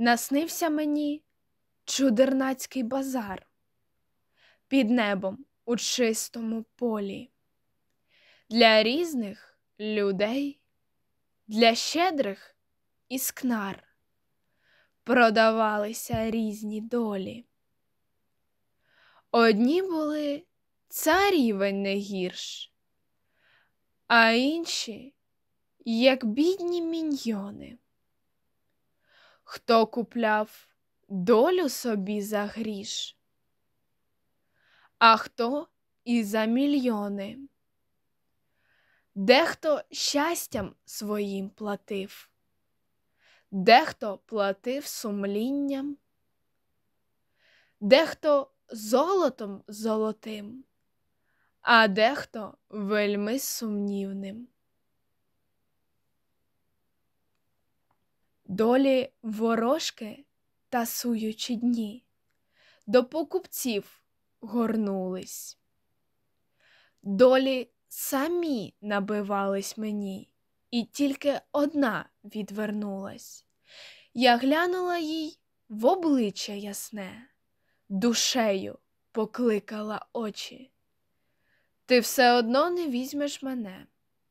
Наснився мені чудернацький базар під небом у чистому полі. Для різних людей, для щедрих і скнар продавалися різні долі. Одні були царівень не гірш, а інші, як бідні міньйони. Хто купляв долю собі за гріш, а хто і за мільйони. Дехто щастям своїм платив, дехто платив сумлінням, дехто золотом золотим, а дехто вельми сумнівним. Долі ворожки тасуючи дні до покупців горнулись. Долі самі набивались мені, і тільки одна відвернулась. Я глянула їй в обличчя ясне, душею покликала очі. Ти все одно не візьмеш мене,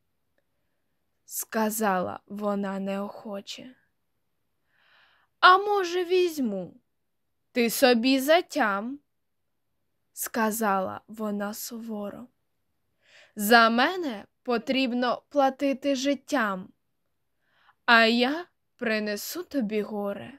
сказала вона неохоче. А може, візьму, ти собі затям, сказала вона суворо. За мене потрібно платити життям, а я принесу тобі горе.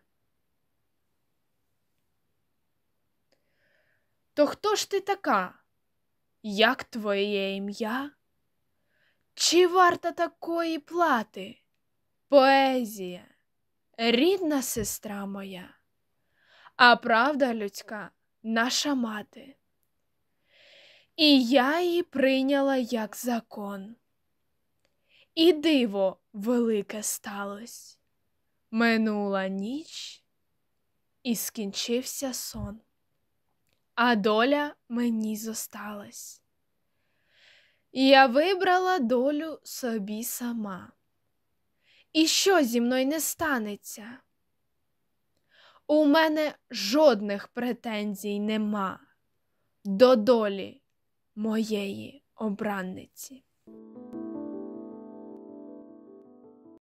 То хто ж ти така? Як твоє ім'я? Чи варта такої плати? Поезія, рідна сестра моя, а правда людська наша мати. І я її прийняла як закон. І диво велике сталось. Минула ніч, і скінчився сон, а доля мені зосталась. Я вибрала долю собі сама. І що зі мною не станеться? У мене жодних претензій нема до долі моєї обранниці.